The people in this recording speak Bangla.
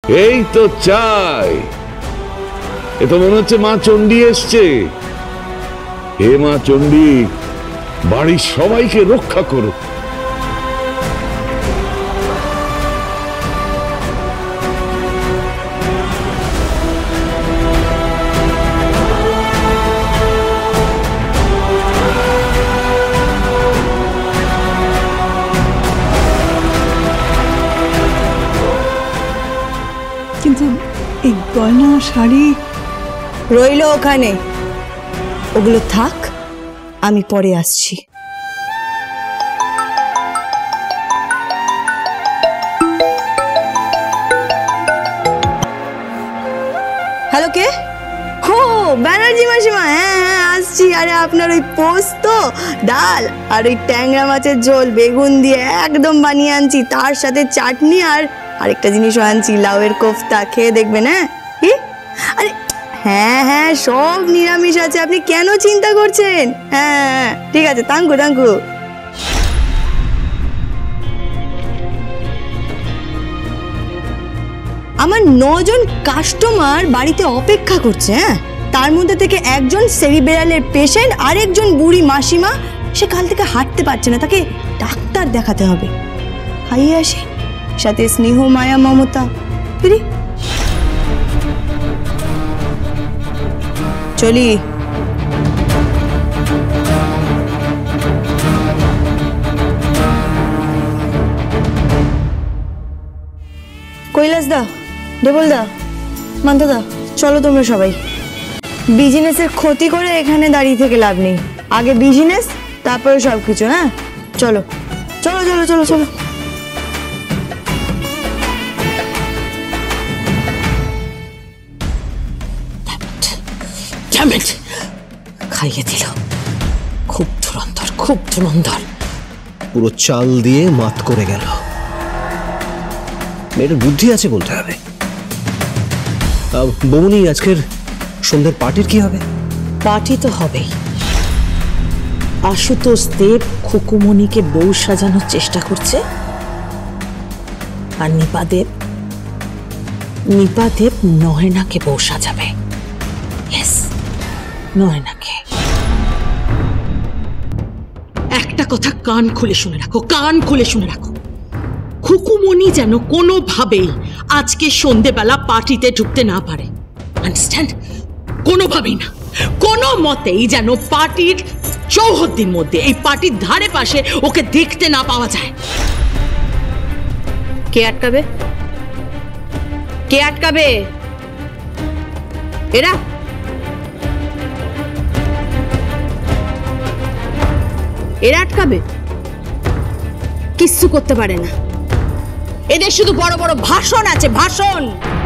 এই তো চাই। এ তো মনে হচ্ছে মা চণ্ডী এসছে। হে মা চণ্ডী, বাড়ির সবাইকে রক্ষা করো। কিন্তু এই গয়না শাড়ি রইল ওখানে, ওগুলো থাক, আমি পরে আসছি। হ্যালো, কে? ও ব্যানার্জি মাসিমা, হ্যাঁ হ্যাঁ আসছি। আরে আপনার ওই পোস্ত, ডাল আর ওই ট্যাংরা মাছের ঝোল বেগুন দিয়ে একদম বানিয়ে আনছি, তার সাথে চাটনি আর আরেকটা জিনিসও আনছি, লাউয়ের কোফতা। খেয়ে দেখবেন। হ্যাঁ কি? আরে হ্যাঁ হ্যাঁ, সব নিরামিষ আছে, আপনি কেন চিন্তা করছেন? হ্যাঁ হ্যাঁ ঠিক আছে, থ্যাংক ইউ। আমার 9 জন কাস্টমার বাড়িতে অপেক্ষা করছে। হ্যাঁ, তার মধ্যে থেকে একজন সেরিবেরালের পেশেন্ট, আরেকজন বুড়ি মাসিমা, সে কাল থেকে হাঁটতে পারছে না, তাকে ডাক্তার দেখাতে হবে। খাইয়ে আসি, সাথে স্নেহ মায়া মমতা। চলি। কৈলাস দা, ডেবল দা, মান্ত দা, চলো তোমরা সবাই। বিজনেসের ক্ষতি করে এখানে দাঁড়িয়ে থেকে লাভ নেই, আগে বিজনেস তারপরে সবকিছু। হ্যাঁ চলো চলো চলো চলো চলো। খাইয়ে দিল, খুব ধুরন্ধর, খুব ধুরন্ধর। পুরো চাল দিয়ে মাত করে গেল। মেয়েটার বুদ্ধি আছে বলতে হবে। বৌনি, আজকের সন্ধ্যের পার্টির কি হবে? পার্টি তো হবেই। আশুতোষ দেব খুকুমণিকে বউ সাজানোর চেষ্টা করছে, আর নিপা দেব নয়নাকে বউ সাজাবে। ইয়েস, নয়নাকে। একটা কথা কান খুলে শুনে রাখো, কান খুলে শুনে রাখো। খুকুমণি যেন কোনোভাবেই আজকে সন্ধেবেলা পার্টিতে ঢুকতে না পারে, আন্ডারস্ট্যান্ড? কোনোভাবেই না, কোনো মতেই যেন পার্টির চৌহদ্দির মধ্যে, এই পার্টির ধারে পাশে ওকে দেখতে না পাওয়া যায়। কে আটকাবে? কে আটকাবে? এরা? এরা আটকাবে? কিচ্ছু করতে পারে না, এদের শুধু বড় বড় ভাষণ আছে, ভাষণ।